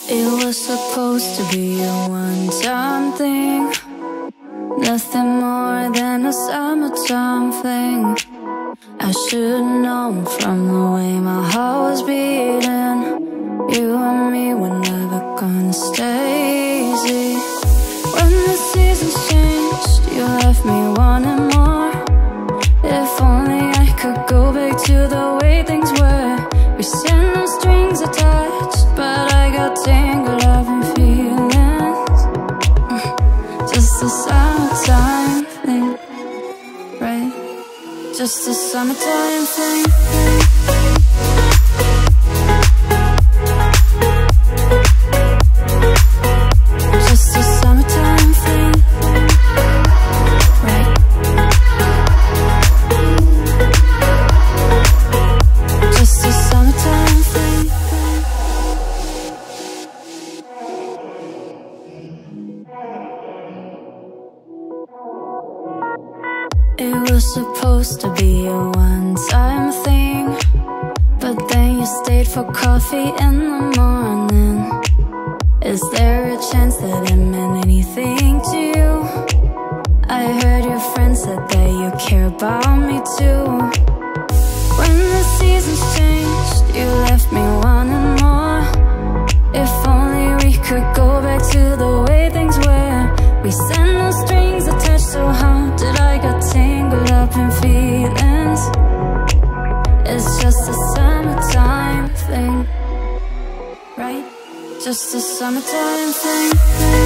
It was supposed to be a one-time thing, nothing more than a summertime fling. I should've known from the way my heart was beating. You and me were never gonna stay easy. When the seasons changed, you left me wanting more. If only I could go back to the way things were. We said no strings attached, but I got tangled up in feelings. Just a summertime thing, right? Just a summertime thing. Just a summertime thing, right? Just a summertime thing. It was supposed to be a one-time thing, but then you stayed for coffee in the morning. Is there a chance that it meant anything to you? I heard your friend said that you care about me too. When the seasons changed, you left me wanting more. If only we could go back to the way things were. We said no strings attached, so how did I get tangled up in feelings? It's just a summertime thing, right? Just a summertime thing.